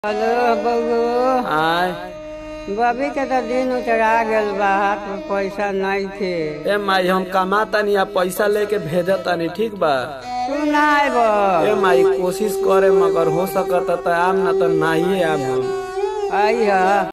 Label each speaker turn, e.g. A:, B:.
A: Hello बबू।
B: आय
A: बबी के तो दिन उतरा गल बा, हाथ में पैसा नहीं थे।
B: ए माई हम कमा तानी आ पैसा लेके भेजा तानी, ठीक बा।
A: तू ना आइब?
B: ए माई कोशिश करे मगर हो सकता त आम ना तो नहीं आम हम।
A: आई